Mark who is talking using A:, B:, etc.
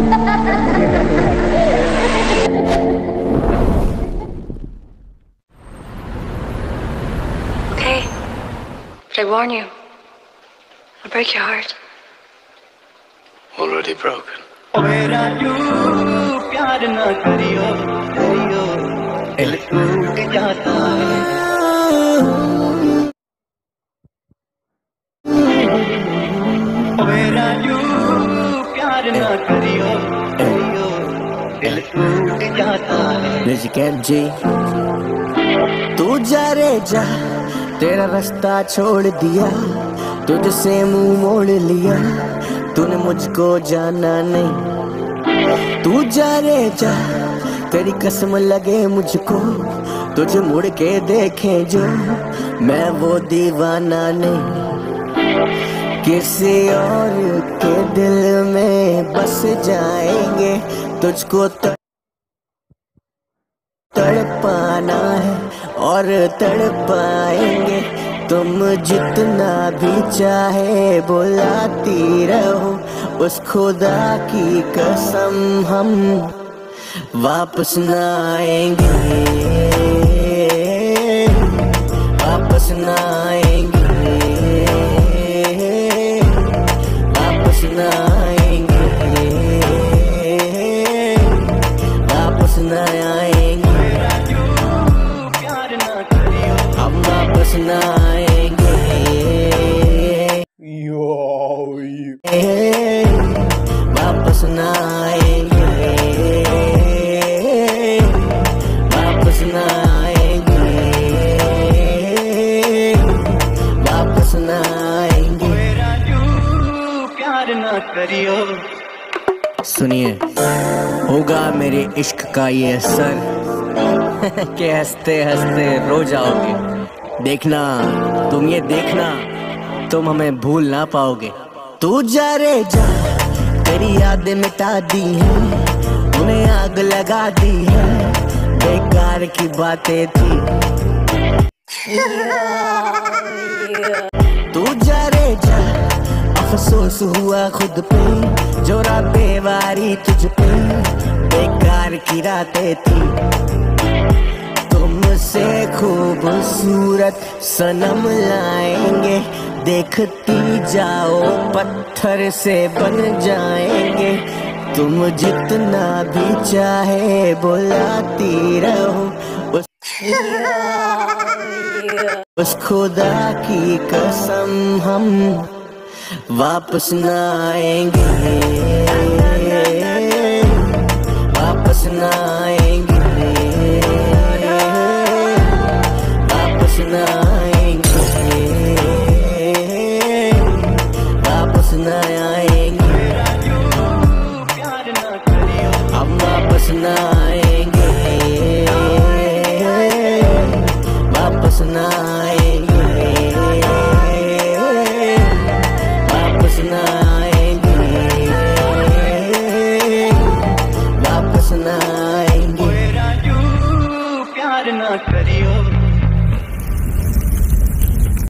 A: Okay, but I warn you, I'll break your heart.
B: Already broken.
C: प्यार ना करियो करियो दिल टूट जाता है प्यार ना करियो करियो दिल टूट जाता है
D: जी तू जा रे जा तेरा रास्ता छोड़ दिया तुझसे मुंह मोड़ लिया तूने मुझको जाना नहीं तू जा रे जा तेरी कसम लगे मुझको तुझे मुड़ के देखे जो मैं वो दीवाना नहीं किसी और के दिल में बस जाएंगे तुझको तड़पाना है और तड़पाएंगे तुम जितना भी चाहे बुलाती रहो उस खुदा की कसम हम वापस न आएंगे वापस न आएंगे वापस न आएंगे वापस न आएंगे हम वापस न आएंगे वापस न आएंगे वापस न आएंगे वापस न आएंगे
C: प्यार ना करियो
D: सुनिए होगा मेरे इश्क का ये असर के हंसते हंसते रो जाओगे देखना तुम ये देखना तुम हमें भूल ना पाओगे तू जा रे जा तेरी यादें मिटा दी है उन्हें आग लगा दी है बेकार की बातें थी तू जा रे जा अफसोस हुआ खुद पे जो रातें वारी तुझ पे बेकार की रातें थी तुमसे खूबसूरत सनम लाएंगे देखती जाओ पत्थर से बन जाएंगे तुम जितना भी चाहे बुलाती रहो उस खुदा की कसम हम वापस न आएंगे वापस न आएंगे वापस न आएंगे वापस न आएंगे हम वापस न आएंगे